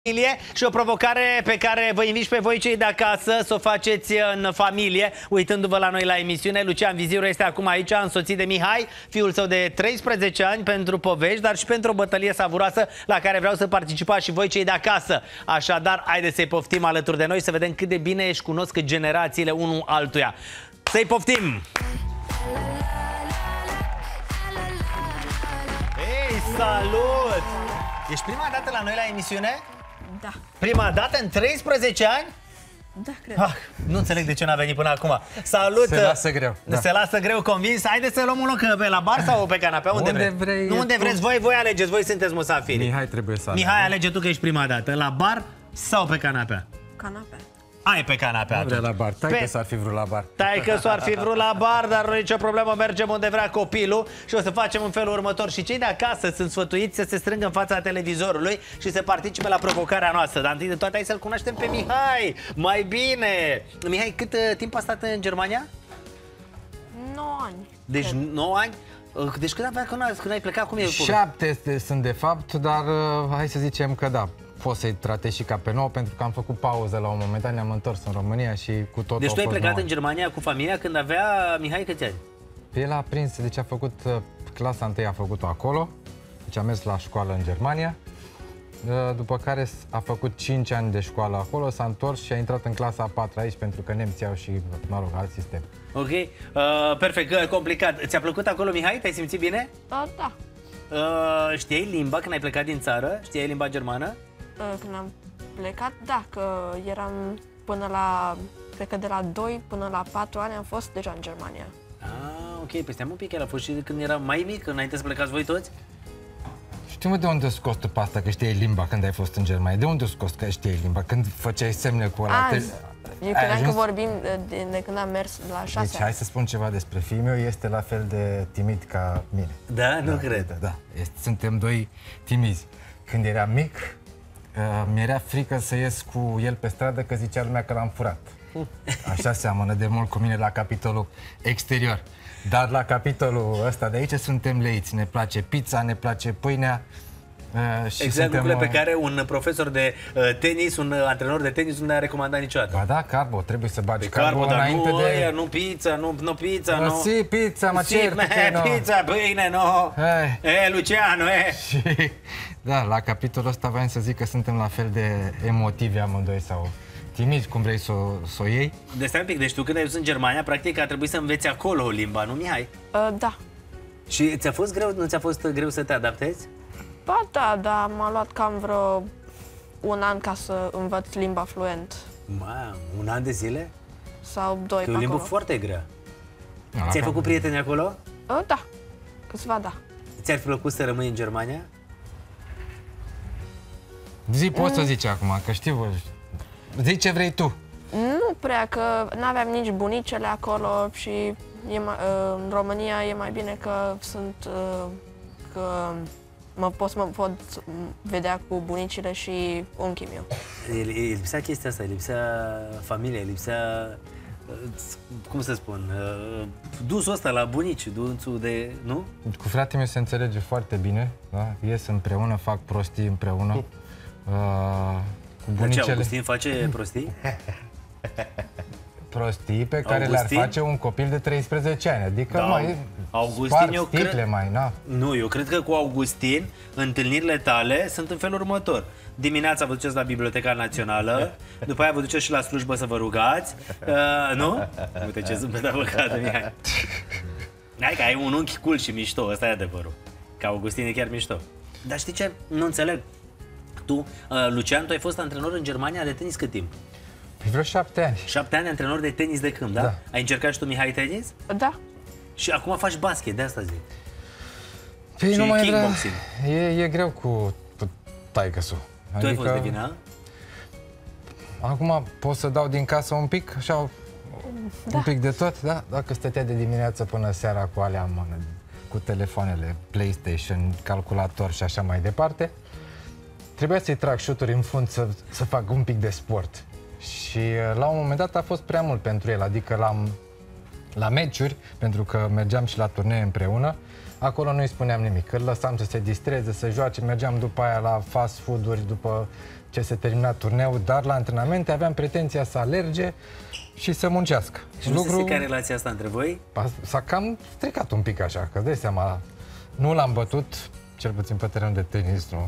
Și o provocare pe care vă invit pe voi cei de acasă să o faceți în familie, uitându-vă la noi la emisiune. Lucian Viziru este acum aici, însoțit de Mihai, fiul său de 13 ani, pentru povești, dar și pentru o bătălie savuroasă la care vreau să participați și voi cei de acasă. Așadar, haideți să-i poftim alături de noi, să vedem cât de bine își cunosc generațiile unul altuia. Să-i poftim! Ei, salut! Ești prima dată la noi la emisiune? Da. Prima dată în 13 ani? Da, cred. Nu înțeleg de ce n-a venit până acum. Salut! Se lasă greu. Da. Se lasă greu, convins. Haideți să luăm un loc pe la bar sau pe canapea? Unde vrei. Nu, unde vreți voi, voi alegeți. Voi sunteți musafiri. Mihai trebuie să Mihai, alege tu că ești prima dată. La bar sau pe canapea? Canapea. Ai pe canapea. Nu vrea la bar. Taică s-ar fi vrut la bar. Taică s-ar fi vrut la bar, dar nu e nicio problemă. Mergem unde vrea copilul și o să facem în felul următor. Și cei de acasă sunt sfătuiți să se strângă în fața televizorului și să participe la provocarea noastră. Dar întâi de toate hai să-l cunoaștem pe Mihai mai bine. Mihai, cât timp a stat în Germania? 9 ani. Deci cred. 9 ani? Deci când ai plecat, cum e? 7 sunt de fapt, dar hai să zicem că da. Poți să-i tratezi și ca pe 9, pentru că am făcut pauză la un moment dat, ne-am întors în România și cu tot. Deci tu ai plecat în Germania cu familia când avea Mihai câți ani? El a prins, deci a făcut clasa 1, a făcut-o acolo, deci a mers la școală în Germania, după care a făcut 5 ani de școală acolo, s-a întors și a intrat în clasa a 4 aici, pentru că nemții au și, mă rog, alt sistem. Ok, perfect, complicat. Ți-a plăcut acolo, Mihai? Te-ai simțit bine? Da. Știai limba când ai plecat din țară? Știai limba germană? Când am plecat, da, că eram până la, cred că de la 2 până la 4 ani am fost deja în Germania. Ok, păi stai un pic, el a fost și când era mai mic, înainte să plecați voi toți? Știi, mă, de unde scos tu pe asta că știai limba când ai fost în Germania? De unde scos că știai limba? Când făceai semne cu ăla? Eu credeam că vorbim de când am mers la 6 Deci hai să spun ceva despre fiul meu, este la fel de timid ca mine. Da? Nu cred. Da. Suntem doi timizi. Când eram mic, mi-era frică să ies cu el pe stradă, că zicea lumea că l-am furat. Așa seamănă de mult cu mine la capitolul exterior. Dar la capitolul ăsta de aici suntem leiți. Ne place pizza, ne place pâinea. Și exact lucrurile pe care un profesor de tenis, un antrenor de tenis nu ne-a recomandat niciodată. Ba da, carbo, trebuie să bagi carbo înainte nu, de... nu pizza, nu pizza, nu. Si, pizza, mă cer, pizza, pâine, nu. Luciano, Și, da, la capitolul ăsta voiam să zic că suntem la fel de emotivi amândoi sau timizi, cum vrei să o iei. De stai un pic, deci tu când ai dus în Germania, practic a trebuit să înveți acolo limba, nu, Mihai? Da. Și ți-a fost greu, nu ți-a fost greu să te adaptezi? Ba da, dar m-a luat cam vreo un an ca să învăț limba fluent. Un an de zile? Sau 2 pe acolo. E o limbă foarte grea. Ți-ai făcut prieteni acolo? Da, câțiva da. Ți-ar fi plăcut să rămâi în Germania? Poți să zici acum, că știu. Zici ce vrei tu. Nu prea, că n-aveam nici bunicele acolo și în România e mai bine că sunt... că mă pot vedea cu bunicile și unchiul meu. Lipsea chestia asta, lipsea familia, lipsea, cum să spun, dusul ăsta la bunici, dusul de, nu? Cu fratele meu se înțelege foarte bine, da? Ies împreună, fac prostii împreună. Cu bunicele... Ce, Augustin face prostii? Prostii pe care le-ar face un copil de 13 ani, adică da, mai Augustin, eu cred... mai, na. Nu, eu cred că cu Augustin întâlnirile tale sunt în felul următor. Dimineața vă duceți la Biblioteca Națională, după aia vă duceți și la slujbă să vă rugați, nu? Uite ce zâmbet avocată, Mihai. Hai că ai un unchi cool și mișto, ăsta e adevărul. Că Augustin e chiar mișto. Dar știi ce? Nu înțeleg. Tu, Lucian, tu ai fost antrenor în Germania de tenis cât timp? Vreo 7 ani. 7 ani antrenor de tenis de câmp, da? Ai încercat și tu, Mihai, tenis? Da. Și acum faci basket, de asta zic. Păi nu mai kickboxing. E greu cu taică-su. Tu ai fost de vină? Acum pot să dau din casă un pic, așa, un pic de tot, da? Dacă stătea de dimineață până seara cu alea în mână, cu telefoanele, PlayStation, calculator și așa mai departe, trebuia să-i trag șuturi în fund să fac un pic de sport. Și la un moment dat a fost prea mult pentru el, adică la meciuri, pentru că mergeam și la turnee împreună, acolo nu-i spuneam nimic, îl lăsam să se distreze, să joace, mergeam după aia la fast food-uri, după ce se termina turneul, dar la antrenamente aveam pretenția să alerge și să muncească. Și nu se strica relația asta între voi? S-a cam stricat un pic așa, că dai seama, nu l-am bătut, cel puțin pe terenul de tenis, nu.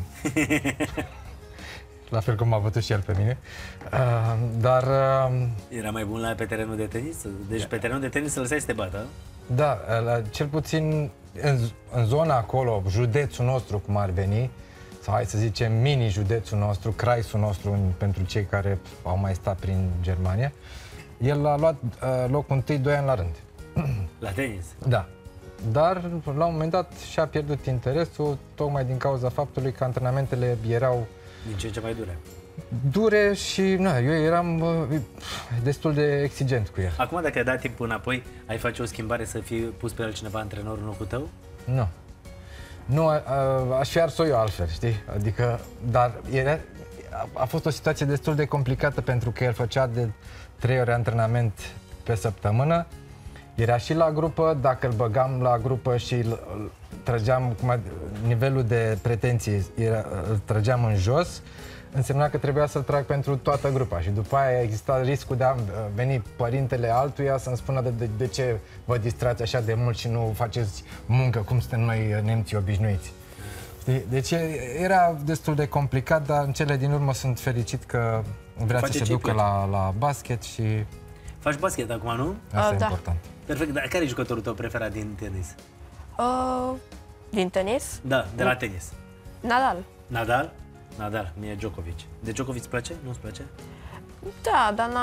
La fel cum m-a bătut și el pe mine. Dar... Era mai bun pe terenul de tenis? Deci pe terenul de tenis să lăsai să te bată? Da, cel puțin în zona acolo, județul nostru, cum ar veni, sau hai să zicem mini-județul nostru, Kreisul nostru, pentru cei care au mai stat prin Germania, el a luat locul întâi 2 ani la rând. La tenis? Da. Dar, la un moment dat, și-a pierdut interesul, tocmai din cauza faptului că antrenamentele erau din ce în ce mai dure și eu eram destul de exigent cu el. Acum, dacă ai dat timp înapoi, ai face o schimbare să fii pus pe altcineva antrenor în locul tău? Nu. Nu, aș fi ars-o eu altfel, știi? Adică, dar a fost o situație destul de complicată pentru că el făcea de 3 ore antrenament pe săptămână. Era și la grupă, dacă îl băgam la grupă și îl trăgeam, nivelul de pretenții îl trăgeam în jos, însemna că trebuia să-l trag pentru toată grupa și după aia exista riscul de a veni părintele altuia să-mi spună de ce vă distrați așa de mult și nu faceți muncă cum suntem noi nemții obișnuiți. Deci era destul de complicat, dar în cele din urmă sunt fericit că vrea să se ducă la basket și... Faci basket acum, nu? Asta e important. Perfect, dar care e jucătorul tău preferat din tenis? Din tenis? Da, de la tenis. Nadal. Nadal? Nadal, mie Djokovic. De Djokovic îți place? Nu-ți place? Da, dar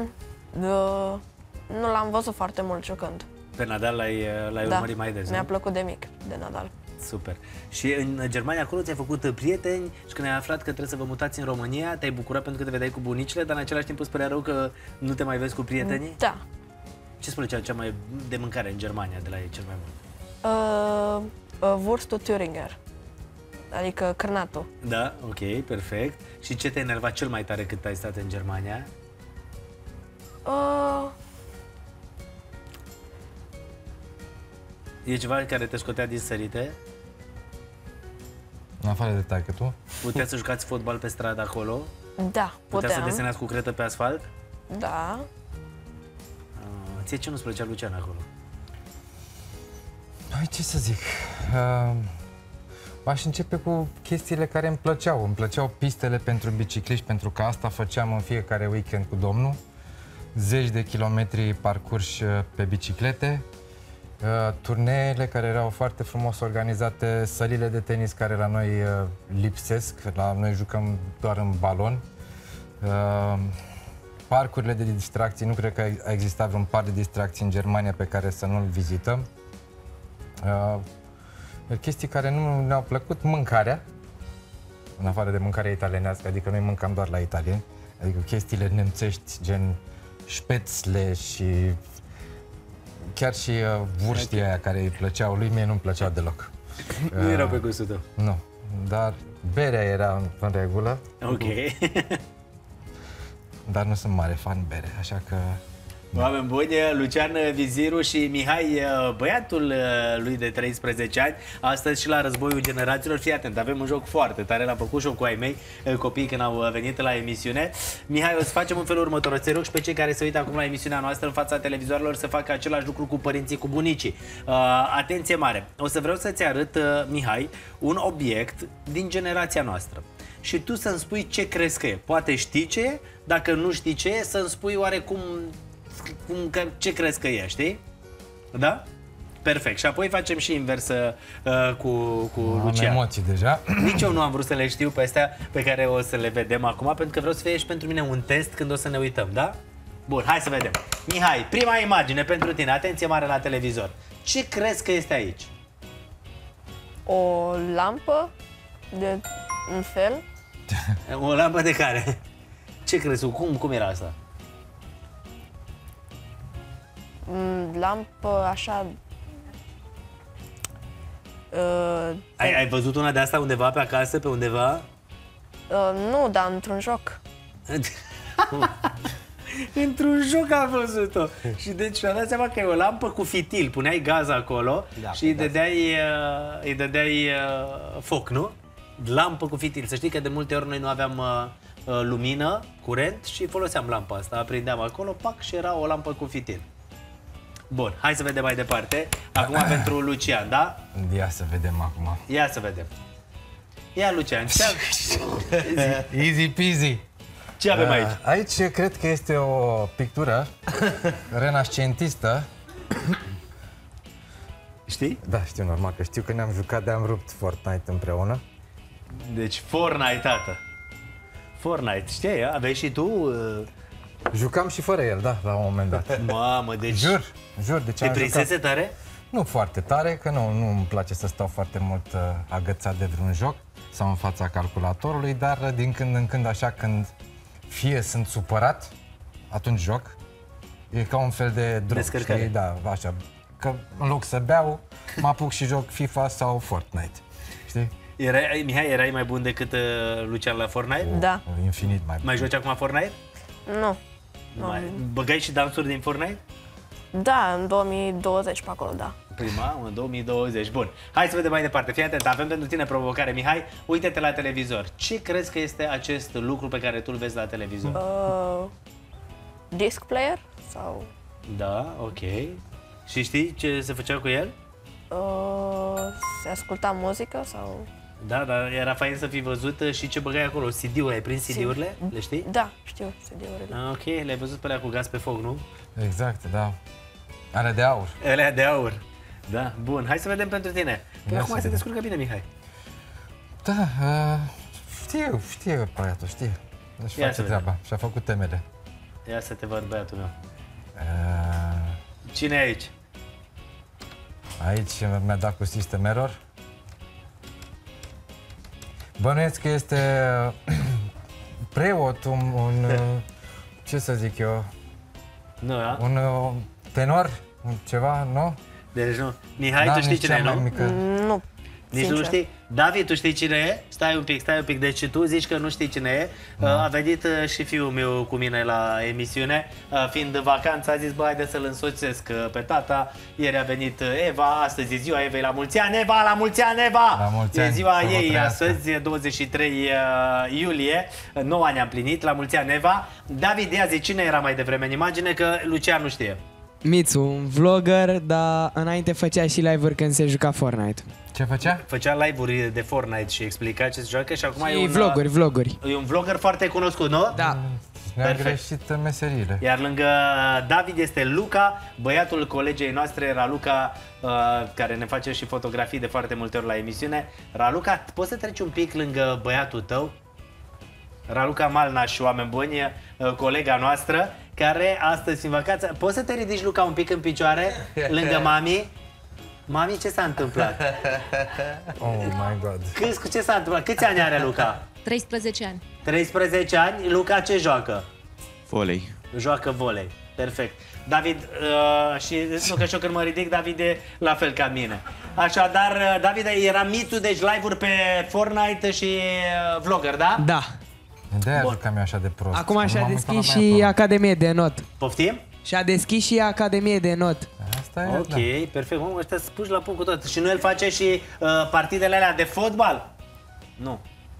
nu l-am văzut foarte mult jucând. Pe Nadal l-ai urmărit mai des, mi-a plăcut de mic, de Nadal. Super. Și în Germania acolo ți-ai făcut prieteni și când ai aflat că trebuie să vă mutați în România, te-ai bucurat pentru că te vedeai cu bunicile, dar în același timp îți părea rău că nu te mai vezi cu prietenii? Da. Ce-ți plăcea cea mai de mâncare în Germania de la ei cel mai mult? Wurstul Thüringer. Adică cârnatul. Da, ok, perfect. Și ce te-a enervat cel mai tare cât ai stat în Germania? E ceva care te scotea din sărite? În afară de taică tu? Puteți să jucați fotbal pe stradă acolo? Da, puteam. Să desenați cu cretă pe asfalt? Da. Ție ce nu-ți plăcea, Lucian, acolo? Hai, ce să zic? Aș începe cu chestiile care îmi plăceau. Îmi plăceau pistele pentru bicicliști, pentru că asta făceam în fiecare weekend cu domnul. 10 de kilometri parcurși pe biciclete, turneele care erau foarte frumos organizate, sălile de tenis care la noi lipsesc, la noi jucăm doar în balon, parcurile de distracții, nu cred că a existat vreun parc de distracții în Germania pe care să nu-l vizităm. Chestii care nu ne-au plăcut, mâncarea, în afară de mâncarea italienească, adică noi mâncam doar la italieni, adică chestiile nemțești, gen șpețle și chiar și vurștii aia care îi plăceau lui, mie nu-mi plăceau deloc. Nu erau pe gustul tău. Nu, dar berea era în regulă. Ok. Dar nu sunt mare fan bere, așa că... Oameni buni, Lucian Viziru și Mihai, băiatul lui de 13 ani, astăzi și la Războiul Generațiilor. Fii atent, avem un joc foarte tare, l-am făcut și eu cu ai mei, copiii când au venit la emisiune. Mihai, o să facem în felul următor, o să rog și pe cei care se uită acum la emisiunea noastră în fața televizoarelor să facă același lucru cu părinții, cu bunicii. Atenție mare, o să vreau să-ți arăt, Mihai, un obiect din generația noastră. Și tu să-mi spui ce crezi că e. Poate știi ce e, dacă nu știi ce e, să-mi spui oarecum ce crezi că e, știi? Da? Perfect. Și apoi facem și invers cu Lucian. Am emoții deja. Nici eu nu am vrut să le știu pe astea pe care o să le vedem acum, pentru că vreau să fie și pentru mine un test când o să ne uităm, da? Bun, hai să vedem. Mihai, prima imagine pentru tine. Atenție mare la televizor. Ce crezi că este aici? O lampă de un fel. O lampă de care? Ce crezi? Cum era asta? Lampă așa... Ai văzut una de asta undeva pe acasă, pe undeva? Nu, dar într-un joc. Într-un joc am văzut-o. Și deci mi-am dat seama că e o lampă cu fitil. Puneai gaz acolo, da, și îi dădeai foc, nu? Lampă cu fitil. Să știi că de multe ori noi nu aveam lumină, curent și foloseam lampa asta. Aprindeam acolo, pac, și era o lampă cu fitil. Bun, hai să vedem mai departe. Acum pentru Lucian, da? Ia să vedem acum. Ia să vedem. Ia, Lucian, Easy peasy. ce avem aici? Aici cred că este o pictură renascentistă. Știi? Da, știu, normal că știu că ne-am jucat de-am rupt Fortnite împreună. Deci Fortnite, tată. Fortnite, știi? Aveai și tu... Jucam și fără el, da, la un moment dat. Mamă, deci... Jur, deci Te am prinsese jucat. tare? Nu foarte tare, că nu îmi place să stau foarte mult agățat de vreun joc sau în fața calculatorului, dar din când în când, așa, când fie sunt supărat, atunci joc. E ca un fel de drog, Descărcare. știi? Da, așa. Că în loc să beau, mă apuc și joc FIFA sau Fortnite. Știi? Mihai, erai mai bun decât Lucian la Fortnite? Da. Infinit mai bun. Mai joci acum Fortnite? Nu. Băgai și dansuri din Fortnite? Da, în 2020 pe acolo, da. Prima, în 2020. Bun. Hai să vedem mai departe. Fii atent, avem pentru tine provocare. Mihai, uite-te la televizor. Ce crezi că este acest lucru pe care tu îl vezi la televizor? Disc player sau Da, ok. Și știi ce se făcea cu el? se asculta muzică sau... Da, dar era fain să fi văzut și ce băgai acolo. CD-uri, ai prins CD-urile? Le știi? Da, știu CD-urile. Ok, le-ai văzut pe alea cu gaz pe foc, nu? Exact, da. Ale de aur. Alea de aur. Da, bun. Hai să vedem pentru tine. Păi Ia acum să se vedem. descurcă bine, Mihai. Da, știe băiatul, știe. Își Ia face să vedem. treaba și-a făcut temele. Ia să te văd, băiatul meu. Uh, Cine e aici? Aici mi-a dat cu System Error. Bănuiesc că este preot, ce să zic eu, Nu, da? un tenor, ceva, nu? Deci nu. Mihai, Da, tu știi nici cine e, cea mai nu? mică. Nu. Nici sincer. nu știi? David, tu știi cine e? Stai un pic. Deci tu zici că nu știi cine e. A venit și fiul meu cu mine la emisiune. Fiind în vacanță, a zis, bă, haide să-l însoțesc pe tata. Ieri a venit Eva, astăzi e ziua Evei. La mulți ani, Eva! La mulți ani, Eva! La mulți E ani, ziua să vă ei trăiască. astăzi, 23 iulie. 9 ani am plinit. La mulți ani, Eva. David, ia zi, cine era mai devreme în imagine? Că Lucian nu știe. Mițu, un vlogger, dar înainte făcea și live-uri când se juca Fortnite. Ce făcea? Făcea live-uri de Fortnite și explica ce se joacă și acum e Și un... vloguri. E un vlogger foarte cunoscut, nu? Da. Ne-am Perfect. greșit meseriile. Iar lângă David este Luca, băiatul colegei noastre, Raluca, care ne face și fotografii de foarte multe ori la emisiune. Raluca, poți să treci un pic lângă băiatul tău? Raluca Malnaș, oameni buni, colega noastră, care astăzi în vacanță... Poți să te ridici, Luca, un pic în picioare, lângă mami? Mami, ce s-a întâmplat? Oh my god. Ce s-a întâmplat? Câți ani are Luca? 13 ani. 13 ani. Luca ce joacă? Volei. Joacă volei. Perfect. David, și nu că și eu când mă ridic, David e la fel ca mine. Așadar, David, era Mițu, deci live-uri pe Fortnite și vlogger, da? Da. De-aia Bun. jucam eu așa de prost. Acum Nu și-a m-am uitat la deschis băiatul și ăla. Academie de Not. Poftim? Și-a deschis și Academie de Not. Asta e, Ok, da. perfect. Mă, ăștia sunt puși la punct cu tot. Și nu el face și partidele alea de fotbal? Nu.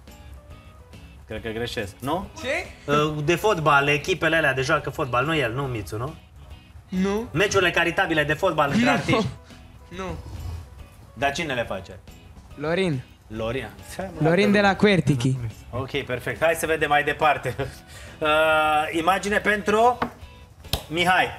Cred că greșesc, nu? Ce? De fotbal, echipele alea de joacă fotbal, nu el, nu Mițu, nu? Nu. Meciurile caritabile de fotbal între artiști. Nu. Dar cine le face? Lorin. Lorin. Lorin de la Quertichi. Ok, perfect. Hai să vedem mai departe. Imagine pentru Mihai.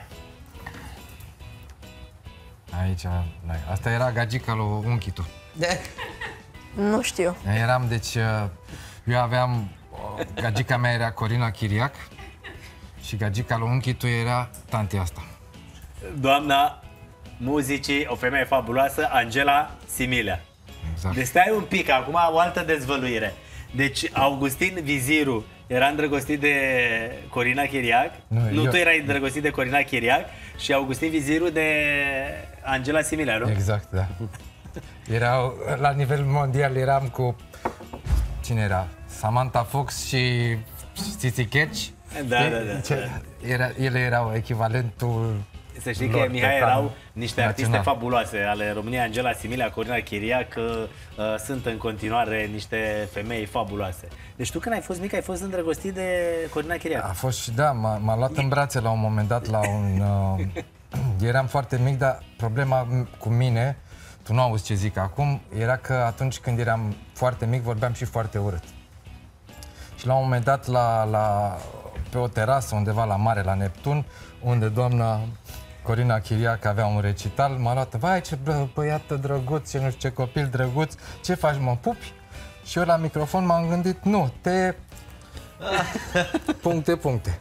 Aici, asta era gagica lui unchitu. Nu știu. Eram, deci, eu aveam, gagica mea era Corina Chiriac și gagica lui unchitu era tantea asta. Doamna muzicii, o femeie fabuloasă, Angela Similea. Exact. Deci stai un pic, acum o altă dezvăluire. Deci Augustin Viziru era îndrăgostit de Corina Chiriac. Nu, eu- tu erai îndrăgostit de Corina Chiriac și Augustin Viziru de Angela Similea, nu? Exact, da. Erau, la nivel mondial eram cu, cine era? Samantha Fox și Cici Catch. Da. Ele erau echivalentul Să știi că lor Mihai pe plan erau niște artiste național. fabuloase ale României, Angela Similea, Corina Chiriac, sunt în continuare niște femei fabuloase. Deci tu când ai fost mic ai fost îndrăgostit de Corina Chiriac. A fost și da, m-a luat în brațe la un moment dat la un... eram foarte mic, dar problema cu mine, tu nu auzi ce zic acum, era că atunci când eram foarte mic vorbeam și foarte urât. Și la un moment dat pe o terasă undeva la mare, la Neptun, unde doamna Corina Chiriac avea un recital, m-a luat, vai ce băiat drăguț, ce nu știu ce copil drăguț, ce faci, mă pupi? Și eu la microfon m-am gândit, nu, puncte.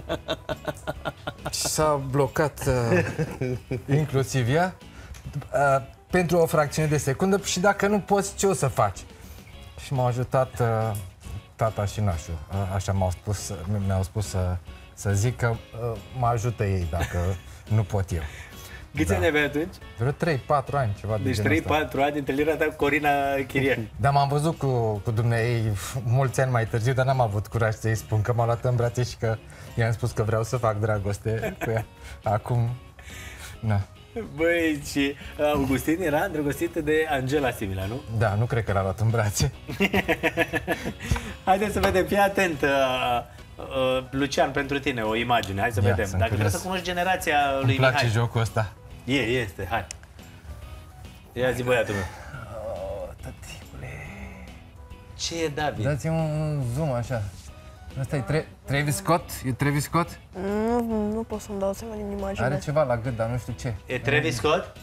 Și s-a blocat inclusiv ea pentru o fracțiune de secundă și dacă nu poți, ce o să faci? Și m-a ajutat tata și nașul. Așa mi-au spus să zic că mă ajută ei dacă nu pot eu. Câți ani aveai atunci? Vreo 3-4 ani, ceva de Deci genul ăsta. 3-4 ani întâlnirea ta cu Corina Chiriac. Dar m-am văzut cu dumneei mulți ani mai târziu, dar n-am avut curaj să-i spun că m-a luat în brațe și că i-am spus că vreau să fac dragoste cu ea. Acum, na. Băi, și Augustin era îndrăgostit de Angela Similea, nu? Da, nu cred că l-a luat în brațe. Haideți să vedem, fii atent, Lucian, pentru tine o imagine, hai să Ia, vedem. sunt Dacă vrei curios. să cunoști generația lui Îmi place Mihai. jocul ăsta. Este, hai. Ia zi, băiatul meu. Tăticule. Ce e, David? Dați-mi un zoom așa. Ăsta e Travis Scott? E Travis Scott? Nu pot să-mi dau seama din imagine. Are ceva la gât, dar nu știu ce. E Travis Scott?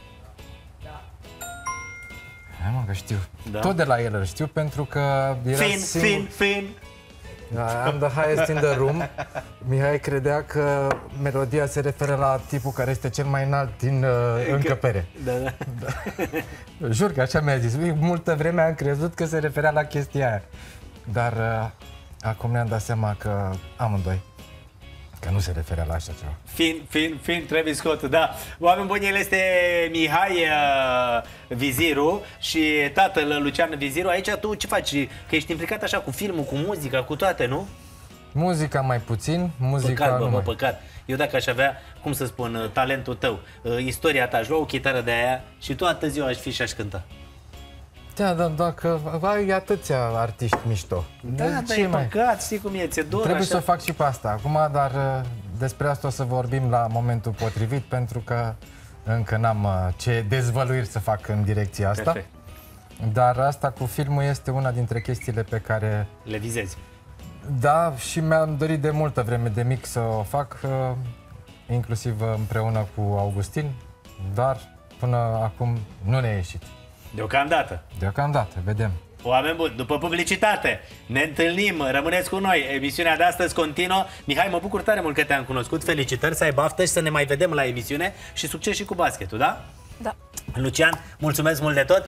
Hai mă, că știu. Da. Tot de la el îl știu pentru că era Fin. I'm the highest in the room. Mihai credea că melodia se referă la tipul care este cel mai înalt din încăpere. Da. Jur că așa mi-a zis. Multă vreme am crezut că se referea la chestia aia. Dar acum ne-am dat seama că amândoi, că nu se referea la așa ceva. Fin, Travis Scott, da. Oameni buni, el este Mihai Viziru și tatăl Lucian Viziru. Aici tu ce faci? Că ești implicat așa cu filmul, cu muzica, cu toate, nu? Muzica mai puțin, muzica Păcat, nu bă, mai. păcat. Eu dacă aș avea, cum să spun, talentul tău, istoria ta, aș lua o chitară de aia și toată ziua aș fi și aș cânta. Da, dar dacă ai atâția artiști mișto. Da, de dar ce e mai? păcat, știi cum e, ți-e dor Trebuie așa. să fac și pe asta acum, dar despre asta o să vorbim la momentul potrivit, pentru că încă n-am ce dezvăluiri să fac în direcția asta. Perfect. Dar asta cu filmul este una dintre chestiile pe care, Le vizezi. da, și mi-am dorit de multă vreme de mic să o fac, inclusiv împreună cu Augustin, dar până acum nu ne-a ieșit. Deocamdată. Deocamdată, vedem. Oameni buni, după publicitate, ne întâlnim, rămâneți cu noi. Emisiunea de astăzi continuă. Mihai, mă bucur tare mult că te-am cunoscut. Felicitări, să ai baftă și să ne mai vedem la emisiune și succes și cu basketul, da? Da. Lucian, mulțumesc mult de tot.